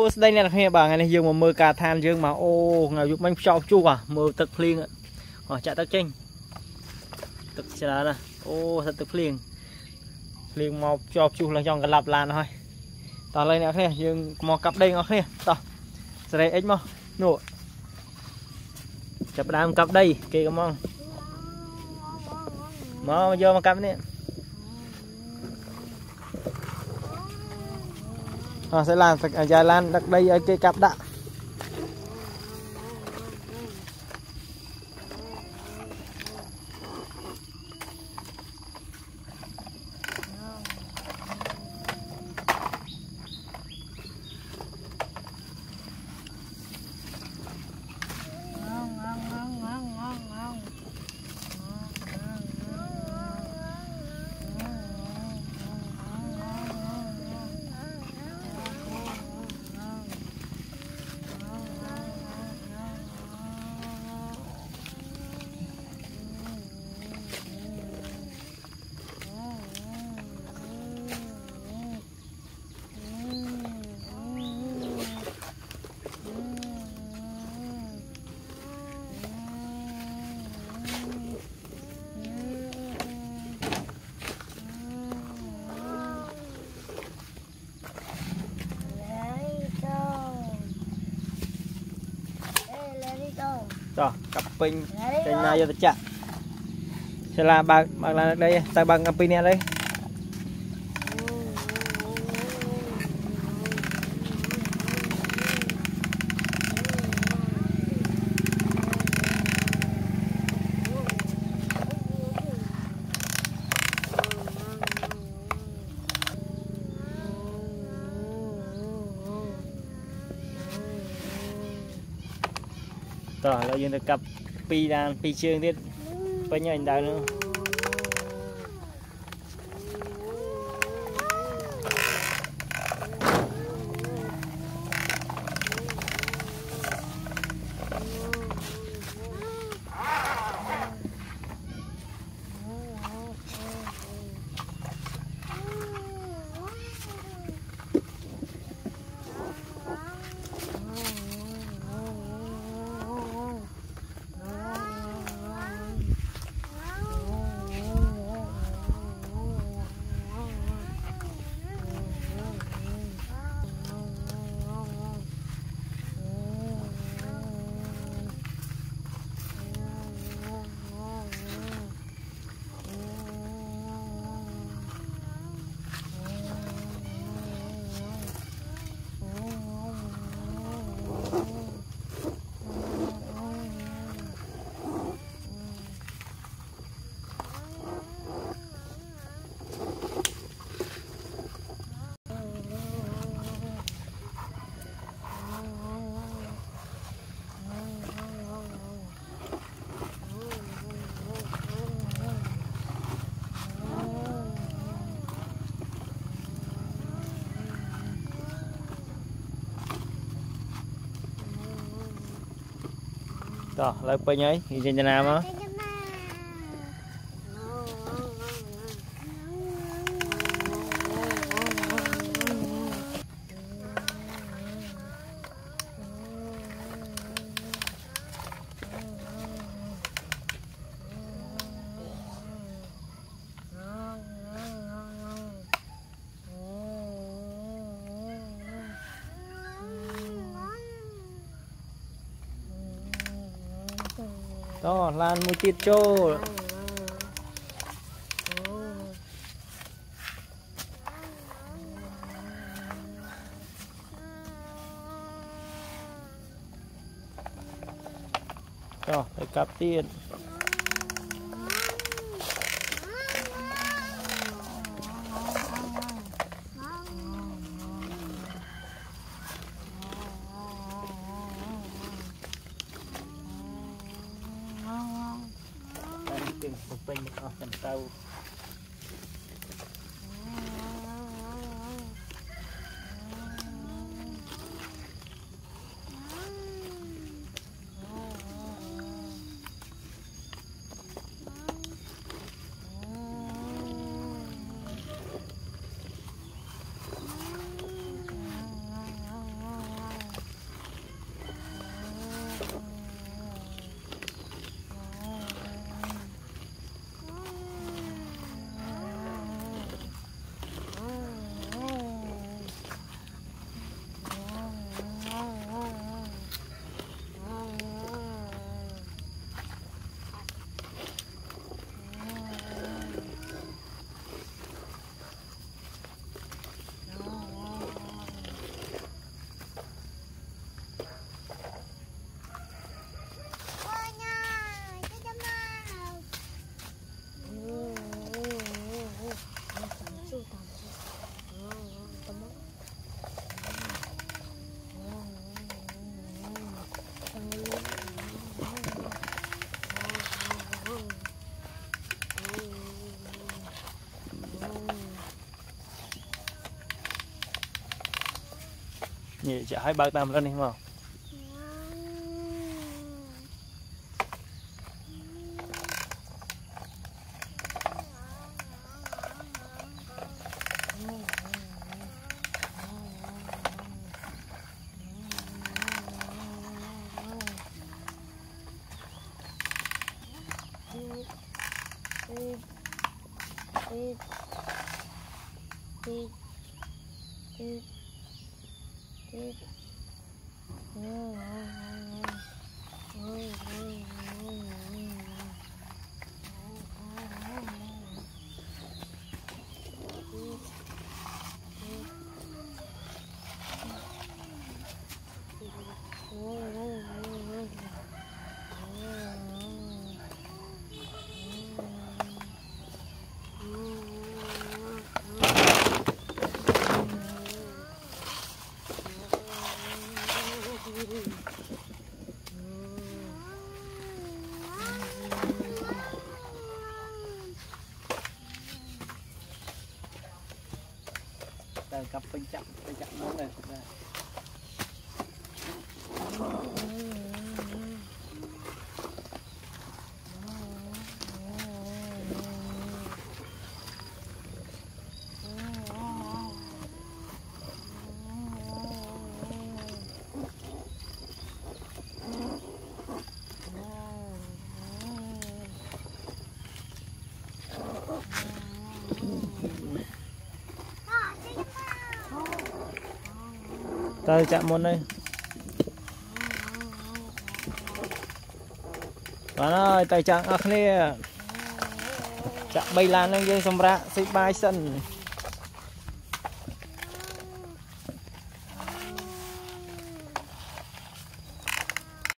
ô đây nè nghe bà ngày này dương mà mưa cà than dương mà ô ngày giúp mình cho chu à mưa tật phliêng ạ chạy tật chênh tật xe nè ô thật tật phliêng mau cho chu là trong cái lạp làn thôi tao lên nè nghe dương mò cặp đây ngó nghe tao sẽ đây ít mò nụ chập đam cặp đây kì cái mong mò vô mà cặp nè sẽ làm dài lan đặt đây ở cây cặp đã rồi cặp pin trên này vô chặt sẽ là bằng là đây tay bằng cặp pin này đây rồi là dừng được cặp pi đàn pi chương tiết với nhau anh đào nữa rồi lấy pin ấy thì trên nam á đó lan một tiết trô rồi để cặp tiền một bên phần tàu nhỉ chả hai ba tam lần đi mà cặp bên chậm nữa này ta chạm môn đây bạn ơi tay chạm ác nè chạm bay lan lên dây xong ra xây bay sân